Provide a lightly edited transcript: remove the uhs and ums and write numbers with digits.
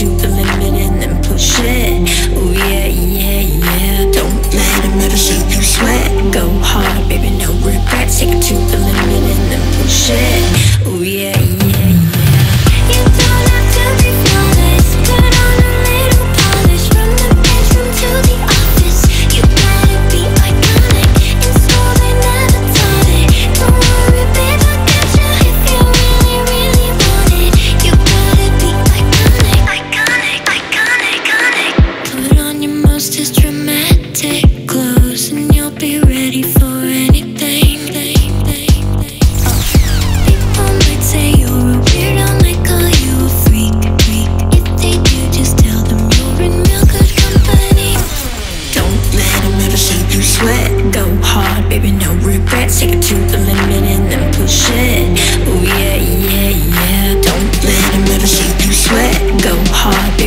to the limit and then push it. Oh yeah, yeah, yeah. Don't let them ever see you sweat. Go hard, baby, no regrets. Take it to the limit and then push it. Oh yeah, yeah, yeah. You don't have to be flawless. Put on a little polish. From the bedroom to the office. You gotta be iconic. In school they never taught it. Don't worry, babe, I'll get you if you really, really want it. You gotta be iconic, iconic, iconic, iconic. Put on your most dramatic clothes and you'll be ready for anything. People might say you're a weirdo, might call you a freak. If they do, just tell them you're in real good company. Don't let them ever see you sweat. Go hard, baby, no regrets. Take it to the limit and then push it. Oh yeah, yeah, yeah. Don't let them ever see you sweat. Go hard,